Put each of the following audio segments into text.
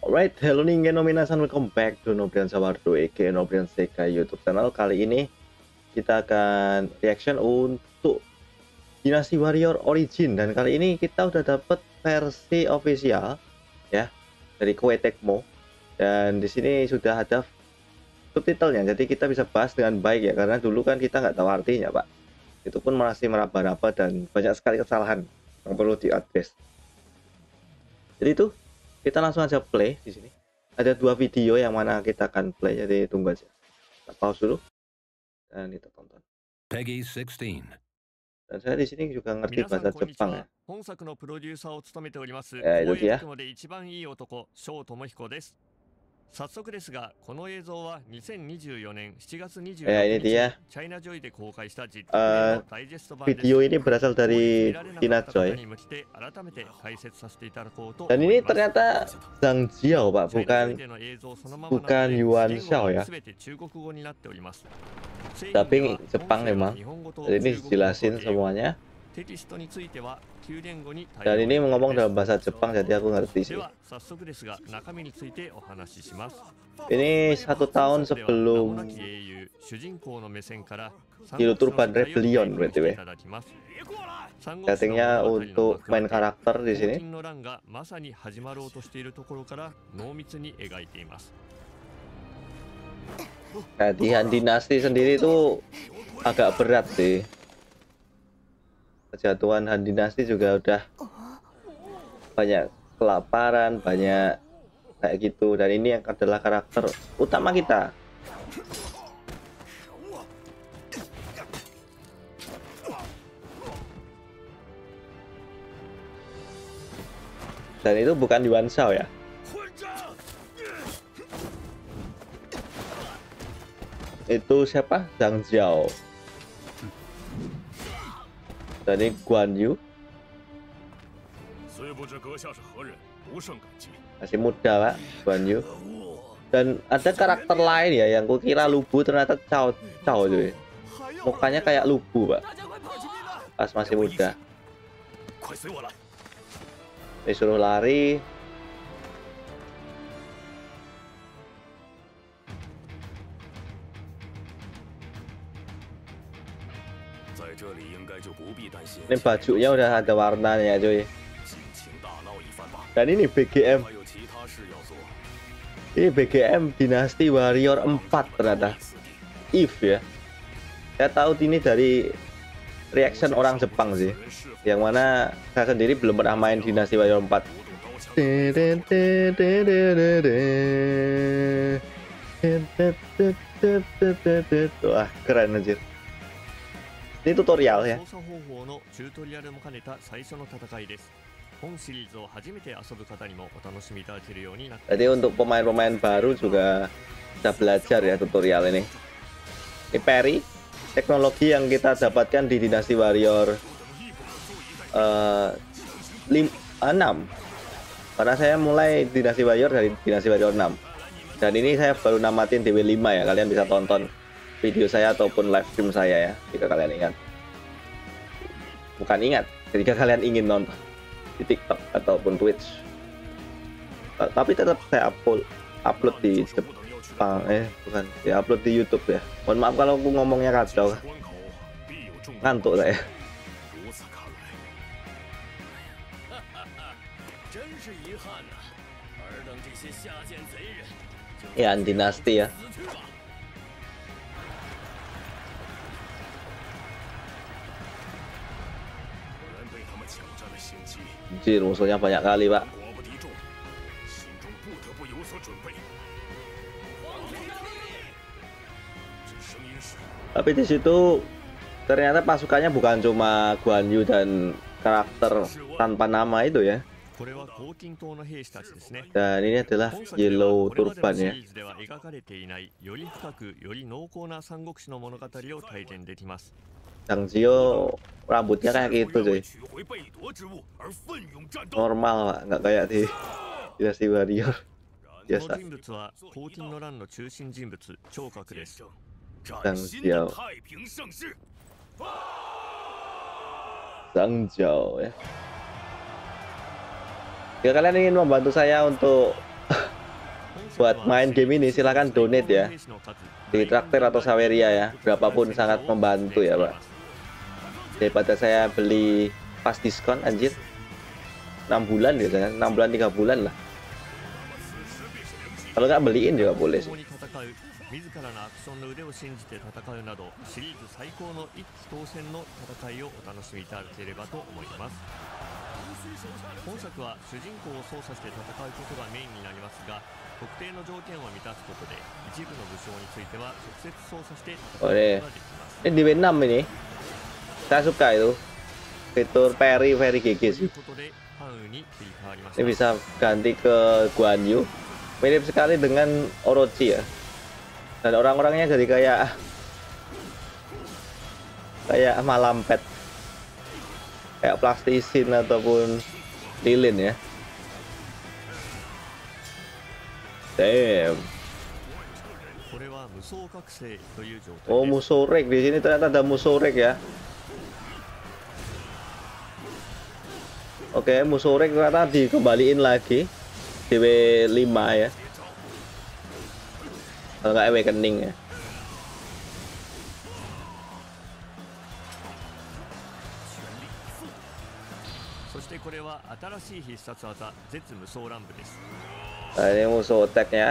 Alright, hello nih nomination, welcome back to Nobrian Sawardo aka Nobrian Sekai YouTube channel. Kali ini kita akan reaction untuk Dynasty Warrior Origin, dan kali ini kita udah dapet versi official ya dari Koei Tecmo, dan di sini sudah ada subtitlenya, jadi kita bisa bahas dengan baik ya, karena dulu kan kita nggak tahu artinya Pak. Itu pun masih meraba-raba dan banyak sekali kesalahan yang perlu diadres. Jadi itu kita langsung aja play di sini. Ada dua video yang mana kita akan play, jadi tunggu aja. Kita pause dulu dan kita tonton. Peggy 16. Dan saya di sini juga ngerti bahasa Jepang ya. Ya itu dia. 早速ですが、この映像は2024年7月26日、 ini dia. チャイナジョイで公開した実況のダイジェスト版です。 Video ini berasal dari China Joy. Dan ini ternyata Zhang Jiao Pak, bukan Yuan Xiao ya. Tapi Jepang memang. Jadi ini dijelasin semuanya. Dan ini ngomong dalam bahasa Jepang, jadi aku ngerti sih. Ini 1 tahun sebelum Hero Turban Rebellion BTW. Settingnya untuk main karakter di sini. Jadi Han Dynasty sendiri itu agak berat sih. Kejatuhan Han Dynasty juga udah banyak kelaparan, banyak kayak gitu, dan ini yang adalah karakter utama kita. Dan itu bukan Yuan Shao ya. Itu siapa? Zhang Jiao. Dan ini Guan Yu. Masih muda Pak, Guan Yu. Dan ada karakter lain ya yang kukira Lubu, ternyata Cao Cao cuy. Mukanya kayak Lubu Pak, pas masih muda. Disuruh lari. Ini bajunya udah ada warnanya cuy. Dan ini BGM. Ini BGM Dynasty Warrior 4 ternyata. If ya. Saya tahu ini dari reaction orang Jepang sih. Yang mana saya sendiri belum pernah main Dynasty Warrior 4. Wah, keren anjir. Ini tutorial ya. Jadi untuk pemain-pemain baru juga bisa belajar ya tutorial ini. Ini parry, teknologi yang kita dapatkan di Dynasty Warrior 6. Karena saya mulai Dynasty Warrior dari Dynasty Warrior 6. Dan ini saya baru namatin DW5 ya. Kalian bisa tonton video saya ataupun live stream saya ya, jika kalian ingat. Bukan ingat, jika kalian ingin nonton di TikTok ataupun Twitch. Tapi tetap saya upload di Jepang, bukan, ya upload di YouTube ya. Mohon maaf kalau aku ngomongnya kacau, ngantuk saya. Ya, Dynasty ya. Anjir, musuhnya banyak kali Pak. Tapi di situ ternyata pasukannya bukan cuma Guan Yu dan karakter tanpa nama itu ya. Dan ini adalah Yellow Turban ya. Zhang Jiao rambutnya kayak gitu cuy. Normal Pak, nggak kayak di Dynasty Warrior biasa. Zhang Jiao. Zhang Jiao ya. Jika kalian ingin membantu saya untuk buat main game ini silahkan donate ya di Traktir atau Saweria ya, berapapun sangat membantu ya Pak, daripada saya beli pas diskon anjir 6 bulan biasanya, 6 bulan 3 bulan lah, kalau nggak beliin juga boleh sih. 自らのアクションの腕を信じて戦うなどシリーズ最高の一騎当選の戦いをお楽しみいただければと思います。本作は主人公を操作して戦うことがメインになりますが、特定の条件を満たすことで一部の武将については直接操作して戦うことができます。 Ini di Vietnam ini saya suka itu fitur Perry GG sih. Ini bisa ganti ke Guan Yu, mirip sekali dengan Orochi ya, dan orang-orangnya jadi kayak Malampet, kayak Plastisin ataupun Lilin ya. Damn. Oh, Musorek di sini ternyata ada Musorek ya. Oke, Musorek ternyata dikembaliin lagi DW5 ya. Kalau nggak Awakening ya. Nah, ini musuh attack-nya.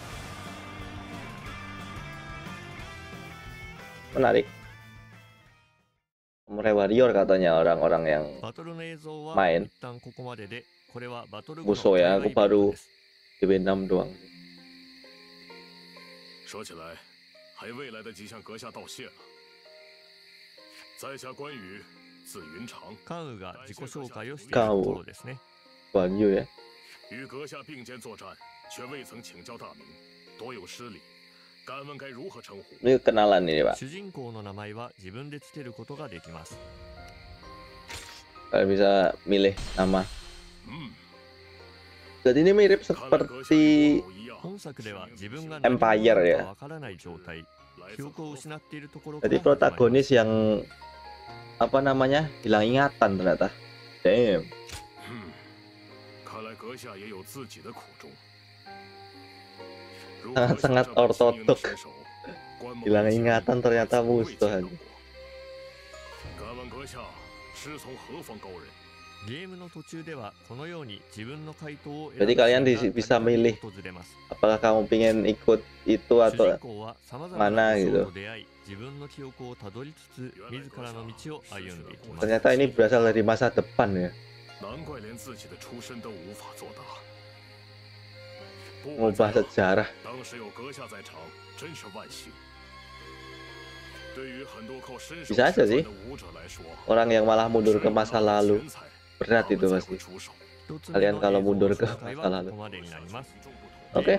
Menarik. Samurai Warrior katanya orang-orang yang main. Musuh ya, aku baru DW6 doang. 说起来，还未来的几向阁下道谢了。在下关羽，字云长。 関羽が自己紹介をしているところですね。 关羽ya. 与阁下并肩作战，却未曾请教大名，多有失礼。敢问该如何称呼？ Ini kenalan ini Pak. 主人公の名前は自分でつけることができます。 Kalian bisa milih nama. Jadi ini mirip seperti Empire ya. Jadi protagonis yang apa namanya hilang ingatan ternyata. Damn. Sangat-sangat ortodok. Hilang ingatan ternyata musuh. Jadi kalian bisa milih apakah kamu pengen ikut itu atau mana gitu. Ternyata ini berasal dari masa depan ya. Mengubah sejarah. Bisa aja sih orang yang malah mundur ke masa lalu. Berat itu pasti. Kalian kalau mundur ke masa lalu. Oke.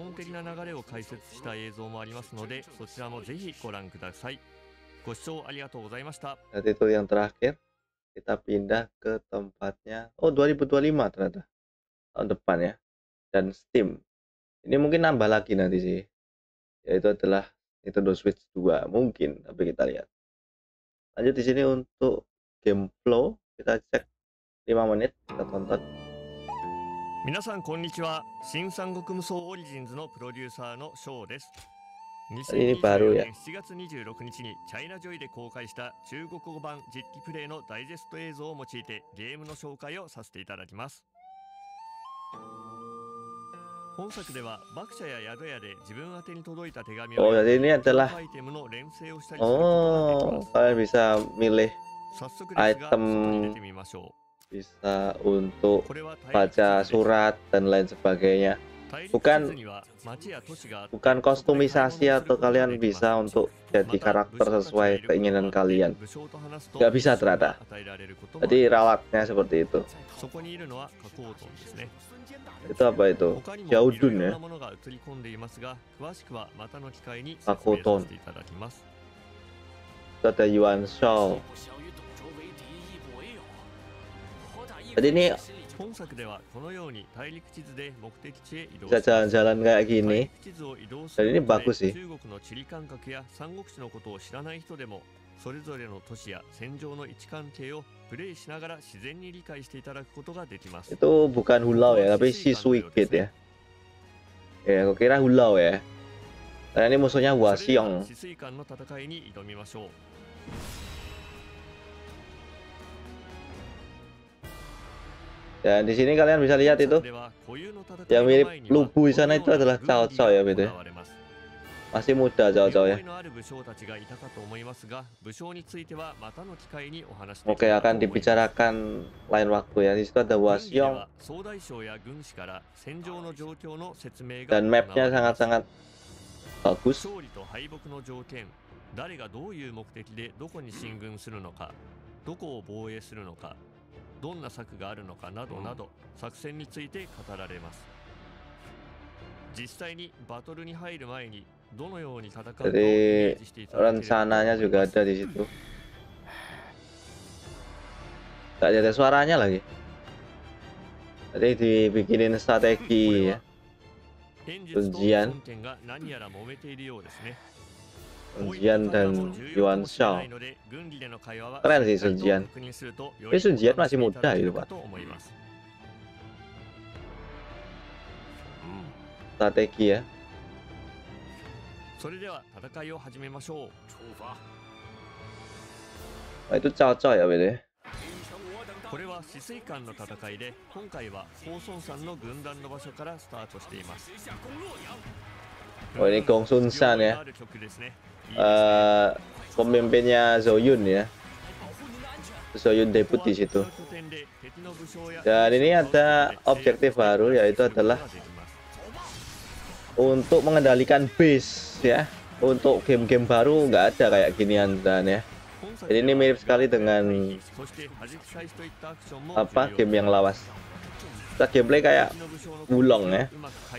Jadi itu yang terakhir. Kita pindah ke tempatnya. Oh, 2025 ternyata. Tahun depan ya. Dan Steam. Ini mungkin nambah lagi nanti sih. Yaitu adalah Nintendo Switch 2 mungkin, tapi kita lihat. Lanjut di sini untuk game flow, kita cek 5 menit, kita tonton. 皆さんこんにちは。新三国無双オリジンズのプロデューサーのショウです。2024年7月26日にチャイナジョイで公開した中国語版実機プレイのダイジェスト映像を用いてゲームの紹介をさせていただきます。本作では爆者や宿屋で自分宛てに届いた手紙を jadi ini adalah アイテムの連成をしたりすることができます。 kalian bisa milih 早速ですが、外に出てみましょう。 bisa untuk baca surat dan lain sebagainya. Bukan kostumisasi atau kalian bisa untuk jadi karakter sesuai keinginan kalian. Nggak bisa ternyata. Jadi ralatnya seperti itu. Itu apa itu? Jaudun ya. Kakoton. Itu ada Yuan Shao. Jadi ini bisa jalan-jalan kayak gini. Dan ini bagus sih. Itu bukan Hulau ya, tapi Shisuigate ya. Ya, aku kira Hulau ya. Karena ini musuhnya それでは Hwasong. 止水艦の戦いに挑みましょう。 Dan di sini kalian bisa lihat itu では固有の戦い yang の mirip 前には Lubu di この sana よ itu うな adalah 軍 Cao 議 Cao ya が gitu. 行われます。 Masih muda Cao Cao 見 ya. 覚えのある武将たちがいたかと思いますが、武将についてはまたの機会にお話しでき Oke, ればと akan 思います。 dibicarakan lain waktu ya. Di situ ada 軍議で Hwasong は総大将や軍師から戦場の状況の説明が dan 行わ mapnya れます。 sangat-sangat bagus. 勝利と敗北の条件、誰がどういう目的でどこに進軍するのか、どこを防衛するのか、どんな策があるのかなどなど、作戦について語られます。実際にバトルに入る前にどのように戦うかをイメ Jadi ージしていただければと思い rencananya ま juga す。 ada di situ. Gak ada suaranya lagi. Jadi dibikinin strategi ya. 演術と Ujian 本点が何やら揉めているようですね。 Sunjian dan Yuan Shao. ので軍議での会話は Keren sih しっかりと Sunjian. 確認するとよ Tapi り Sunjian お楽し masih みいただ muda け itu るか Pak. と思います。 Strategi ya. それでは戦いを始めましょう。 出发。 Oh, itu Cao Cao ya beda. これは止水艦の戦いで、今回は高孫さんの軍団の場所からスタートしています。 Oh, ini Gong Sun San 見 ya. 覚えのある曲ですね。いいですね。 Pemimpinnya Zoyun ya. Zoyun debut di situ. Dan ini ada objektif baru yaitu adalah untuk mengendalikan base ya. Untuk game-game baru nggak ada kayak ginian dan ya. Jadi ini mirip sekali dengan apa game yang lawas. Kita gameplay kayak Wulong ya.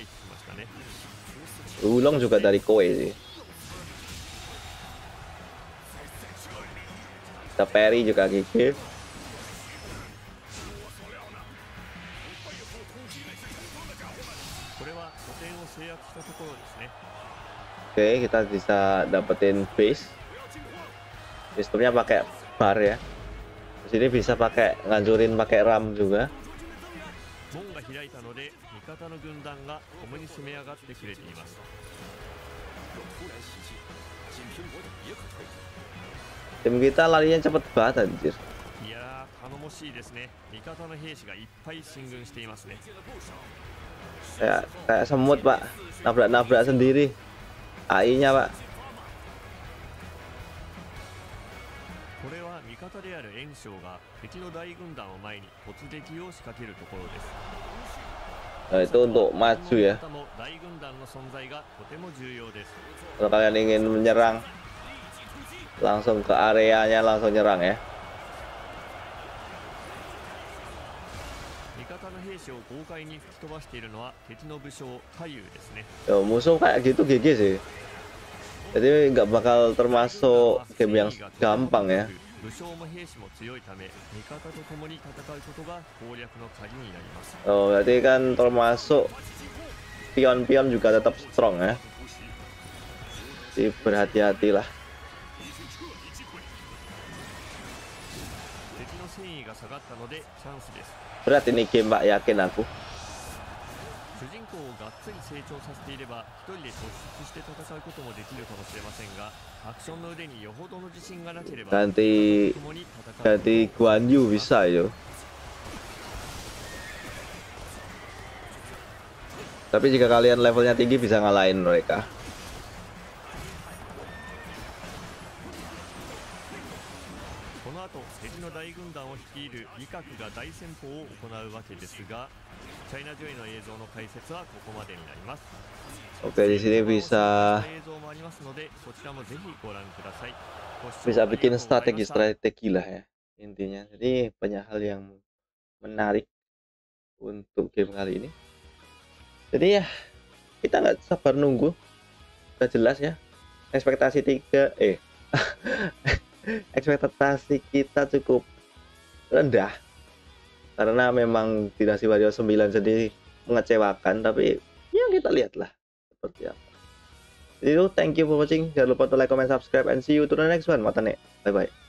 Wulong juga dari Koei sih. Kita parry juga gigih. Oke, kita bisa dapetin base. Sistemnya pakai bar ya. Di sini bisa pakai ngancurin pakai ram juga. Tim kita larinya cepet banget anjir. Kayak semut Pak, nabrak-nabrak sendiri. AI-nya Pak. これは味方である袁紹が敵の大軍団を前に突撃を仕掛けるところです。 Nah, itu untuk maju ya. Kalau kalian ingin menyerang, langsung ke areanya, langsung nyerang ya. Yo, musuh kayak gitu GG sih. Jadi nggak bakal termasuk game yang gampang ya. Oh, berarti kan termasuk pion-pion juga tetap strong ya. Jadi berhati-hatilah. Berat ini game Pak, yakin aku. Ganti Guan Yu bisa yo. Tapi jika kalian levelnya tinggi bisa ngalahin mereka. Oke, di sini bisa bikin strategi lah ya intinya. Jadi banyak hal yang menarik untuk game kali ini. Jadi ya kita nggak sabar nunggu. Udah jelas ya. Ekspektasi ekspektasi kita cukup rendah karena memang Dinasti Warrior 9 sendiri mengecewakan, tapi ya kita lihatlah seperti apa. Jadi thank you for watching. Jangan lupa like, comment, subscribe, and see you to the next one. Matane. Bye bye.